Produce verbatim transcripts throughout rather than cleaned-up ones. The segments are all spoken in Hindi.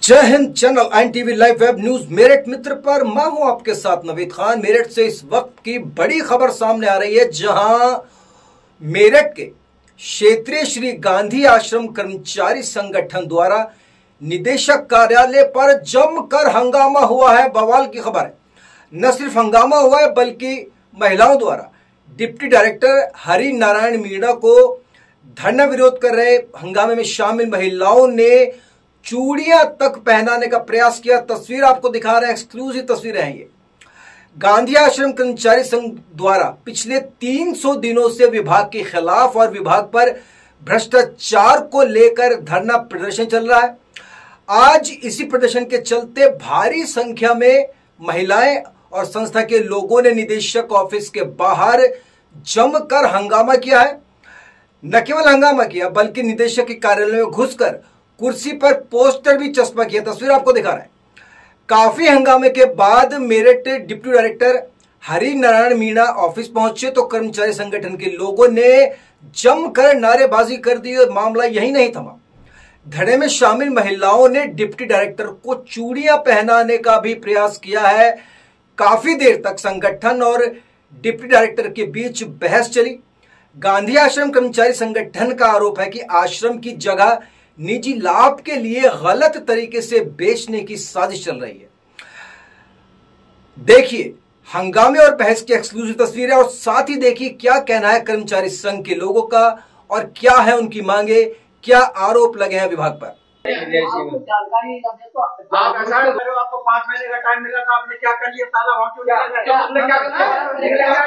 जय हिंद। Channel NTV live web news Meerut मित्र पर मैं हूं आपके साथ नवीद खान। मेरठ से इस वक्त की बड़ी खबर सामने आ रही है, जहां मेरठ के क्षेत्रीय श्री गांधी आश्रम कर्मचारी संगठन द्वारा निदेशक कार्यालय पर जमकर हंगामा हुआ है। बवाल की खबर है, न सिर्फ हंगामा हुआ है बल्कि महिलाओं द्वारा डिप्टी डायरेक्टर हरि नारायण मीणा को धरना विरोध कर रहे हंगामे में शामिल महिलाओं ने चूड़ियां तक पहनाने का प्रयास किया। तस्वीर आपको दिखा रहे हैं, एक्सक्लूसिव तस्वीरें हैं ये। गांधी आश्रम कर्मचारी संघ द्वारा पिछले तीन सौ दिनों से विभाग के खिलाफ और विभाग पर भ्रष्टाचार को लेकर धरना प्रदर्शन चल रहा है। आज इसी प्रदर्शन के चलते भारी संख्या में महिलाएं और संस्था के लोगों ने निदेशक ऑफिस के बाहर जमकर हंगामा किया है। न केवल हंगामा किया बल्कि निदेशक के कार्यालय में घुसकर कुर्सी पर पोस्टर भी चस्पा किया। तस्वीर आपको दिखा रहा है। काफी हंगामे के बाद Meerut deputy director Hari Narayan Meena office पहुंचे तो कर्मचारी संगठन के लोगों ने जमकर नारेबाजी कर दी और मामला यही नहीं थमा। धरने में शामिल महिलाओं ने डिप्टी डायरेक्टर को चूड़ियां पहनाने का भी प्रयास किया है। काफी देर तक संगठन और डिप्टी डायरेक्टर के बीच बहस चली। गांधी आश्रम कर्मचारी संगठन का आरोप है कि आश्रम की जगह निजी लाभ के लिए गलत तरीके से बेचने की साजिश चल रही है। देखिए हंगामे और बहस की एक्सक्लूसिव तस्वीरें और साथ ही देखिए क्या कहना है कर्मचारी संघ के लोगों का और क्या है उनकी मांगे, क्या आरोप लगे हैं विभाग पर। जानकारी आप ऐसा करो, आपको पाँच महीने का टाइम मिला था, आपने क्या कर लिया? साला वहाँ क्यों नहीं गए?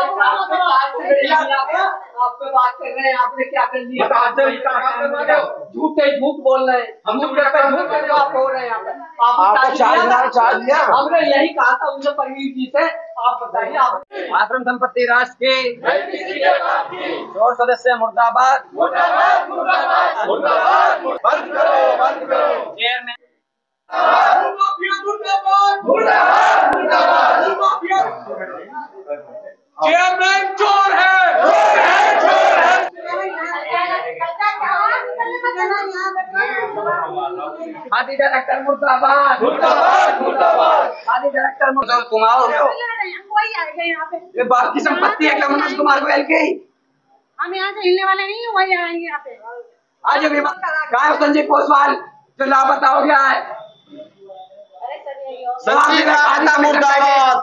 आपसे बात कर रहे हैं, आपने क्या कर लिया? झूठे झूठ बोल रहे हैं, हम झूठ झूठ आप हो रहे हैं। आपको चार्ज चार्ज दिया, हमने यही कहा था उनसे परवीन जी से। आप बताइए, आप आश्रम संपत्ति राष्ट्र के और सदस्य मुर्दाबाद मुर्दाबाद मुर्दाबाद मुर्दाबाद बंद करो बंद करो। चेयरमैन चेयरमैन चोर है, चोर है, चोर है। आदि डायरेक्टर मुर्दाबाद मुर्दाबाद मुर्दाबाद आदि डायरेक्टर मुर्दाबाद कुमार ये बाप की संपत्ति है क्या? मनोज कुमार गोयल की। हम यहाँ से हिलने वाले नहीं, वही आएंगे यहाँ पे। आज अभी कहा है संजीव पोसवाल जो लापता हो गया है। संजीव खाता मुर्दाबाद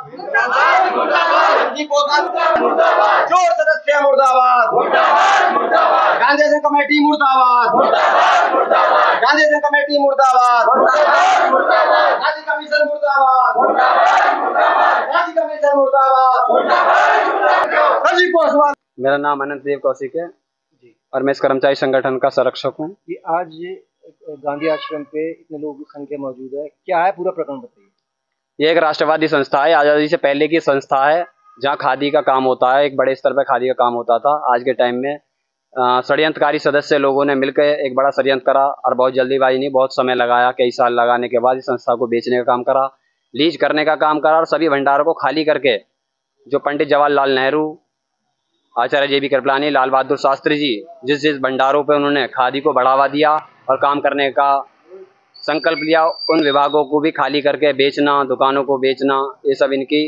मुर्दाबाद चोर सदस्य मुर्दाबाद मुर्दाबाद गांधी आश्रम कमेटी मुर्दाबाद मुर्दाबाद गांधी आश्रम कमेटी मुर्दाबाद मुर्दाबाद गांधी कमीशन मुर्दाबाद गांधी कमीशन मुर्दाबाद संजीव पोसवाल। मेरा नाम अनंत देव कौशिक है और मैं इस कर्मचारी संगठन का संरक्षक हूँ। कि आज गांधी आश्रम पे इतने लोगों की संख्या मौजूद है, क्या है पूरा प्रकरण बताइए। ये एक राष्ट्रवादी संस्था है, आज़ादी से पहले की संस्था है जहाँ खादी का काम होता है। एक बड़े स्तर पर खादी का काम होता था। आज के टाइम में षड्यंत्रकारी सदस्य लोगों ने मिलकर एक बड़ा षड्यंत्र करा और बहुत जल्दीबाजी नहीं, बहुत समय लगाया। कई साल लगाने के बाद इस संस्था को बेचने का काम करा, लीज करने का काम करा और सभी भंडारों को खाली करके जो पंडित जवाहरलाल नेहरू, आचार्य जे बी कृपलानी, लाल बहादुर शास्त्री जी जिस जिस भंडारों पे उन्होंने खादी को बढ़ावा दिया और काम करने का संकल्प लिया, उन विभागों को भी खाली करके बेचना, दुकानों को बेचना, ये सब इनकी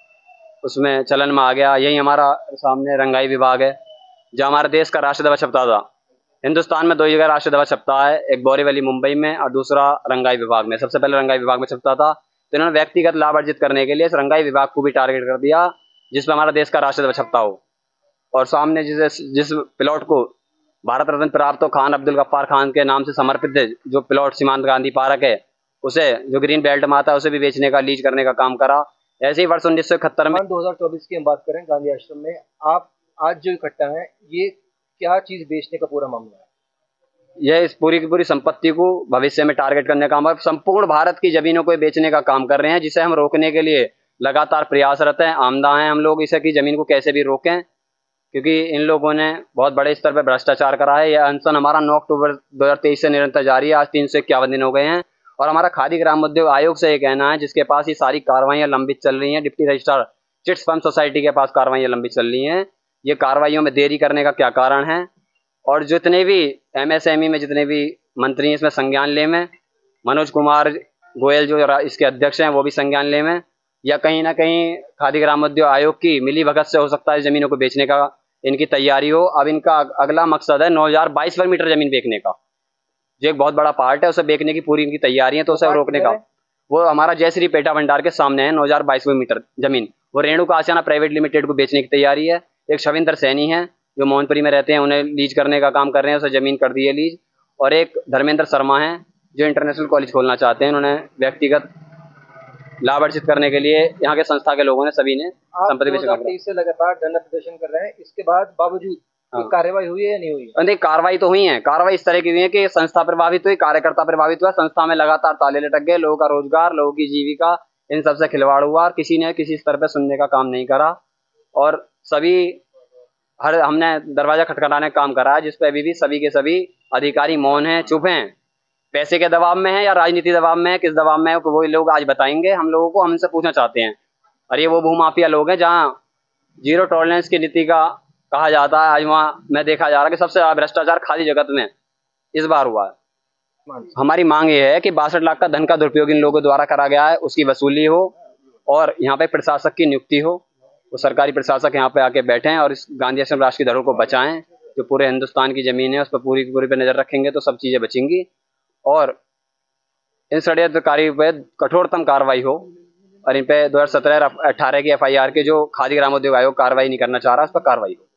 उसमें चलन में आ गया। यही हमारा सामने रंगाई विभाग है जो हमारे देश का राष्ट्र ध्वज छपता था। हिंदुस्तान में दो जगह राष्ट्र ध्वज छपता है, एक बोरीवली मुंबई में और दूसरा रंगाई विभाग में। सबसे पहले रंगाई विभाग में छपता था तो इन्होंने व्यक्तिगत लाभ अर्जित करने के लिए इस रंगाई विभाग को भी टारगेट कर दिया जिसमें हमारा देश का राष्ट्र ध्वज छपता हो। और सामने जिस जिस प्लॉट को भारत रत्न प्राप्त हो खान अब्दुल गफ्फार खान के नाम से समर्पित है, जो प्लॉट सीमांत गांधी पार्क है, उसे जो ग्रीन बेल्ट में आता है उसे भी बेचने का, लीज करने का काम करा। ऐसे ही वर्ष उन्नीस सौ इकहत्तर में दो हजार चौबीस की हम बात करें गांधी आश्रम में, आप आज जो इकट्ठा है ये क्या चीज बेचने का पूरा मामला है? यह इस पूरी की पूरी संपत्ति को भविष्य में टारगेट करने का काम, संपूर्ण भारत की जमीनों को बेचने का काम कर रहे हैं, जिसे हम रोकने के लिए लगातार प्रयासरत हैं। आमदा हैं हम लोग इसे की जमीन को कैसे भी रोकें, क्योंकि इन लोगों ने बहुत बड़े स्तर पर भ्रष्टाचार करा है। यह अनशन हमारा नौ अक्टूबर दो हजार तेईस से निरंतर जारी है। आज तीन सौ इक्यावन दिन हो गए हैं और हमारा खादी ग्राम उद्योग आयोग से ये कहना है, जिसके पास ये सारी कार्रवाइयाँ लंबित चल रही हैं, deputy registrar chits fund society के पास कार्रवाइयाँ लंबित चल रही हैं, ये कार्रवाइयों में देरी करने का क्या कारण है। और जितने भी एमएसएमई में जितने भी मंत्री इसमें संज्ञान ले में मनोज कुमार गोयल जो इसके अध्यक्ष हैं वो भी संज्ञान ले में, या कहीं ना कहीं खादी ग्रामोद्योग आयोग की मिली भगत से हो सकता है जमीनों को बेचने का इनकी तैयारी हो। अब इनका अगला मकसद है नौ हजार बाईस वर्ग मीटर जमीन बेचने का, जो एक बहुत बड़ा पार्ट है, उसे बेचने की पूरी इनकी तैयारी है। तो उसे रोकने का वो हमारा जयश्री पेटा भंडार के सामने है, नौ हजार बाईस वर्ग मीटर जमीन, वो रेणुका आसियाना प्राइवेट लिमिटेड को बेचने की तैयारी है। एक शविंदर सैनी है जो मोहनपुरी में रहते हैं, उन्हें लीज करने का काम कर रहे हैं, उसे जमीन कर दी है लीज। और एक धर्मेंद्र शर्मा है जो इंटरनेशनल कॉलेज खोलना चाहते हैं, उन्होंने व्यक्तिगत लाभ अर्जित करने के लिए यहाँ के संस्था के लोगों ने सभी ने संपत्ति बेचने से लगातार धरना प्रदर्शन कर रहे हैं, इसके बाद बावजूद हाँ। कार्रवाई हुई है या नहीं हुई? नहीं, कार्रवाई तो हुई है। कार्रवाई इस तरह की हुई है कि संस्था प्रभावित हुई, कार्यकर्ता प्रभावित हुआ, संस्था में लगातार ताले लटक गए, लोगों का रोजगार, लोगों की जीविका, इन सबसे खिलवाड़ हुआ और किसी ने किसी स्तर पर सुनने का काम नहीं करा। और सभी हर हमने दरवाजा खटखटाने का काम करा है, जिसपे अभी भी सभी के सभी अधिकारी मौन हैं, चुप हैं। पैसे के दबाव में है या राजनीति दबाव में है, किस दबाव में है वो लोग आज बताएंगे हम लोगों को, हमसे पूछना चाहते हैं। और ये वो भूमाफिया लोग हैं जहाँ जीरो टॉलरेंस की नीति का कहा जाता है, आज वहाँ मैं देखा जा रहा है कि सबसे ज्यादा भ्रष्टाचार खादी जगत में इस बार हुआ है। हमारी मांग ये है कि बासठ लाख का धन का दुरुपयोग इन लोगों द्वारा करा गया है, उसकी वसूली हो और यहाँ पे प्रशासक की नियुक्ति हो। वो सरकारी प्रशासक यहाँ पे आके बैठे और इस गांधी आश्रम राष्ट्र की धरोहर को बचाएं। जो पूरे हिंदुस्तान की जमीन है उस पर पूरी पूरी पे नजर रखेंगे तो सब चीजें बचेंगी और इन षड्यंत्रकारी पे कठोरतम कार्रवाई हो। और इन पे दो हजार सत्रह अठारह की एफ आई आर के जो खादी ग्रामोद्योग आयोग कार्रवाई नहीं करना चाह रहा, उस पर कार्रवाई हो।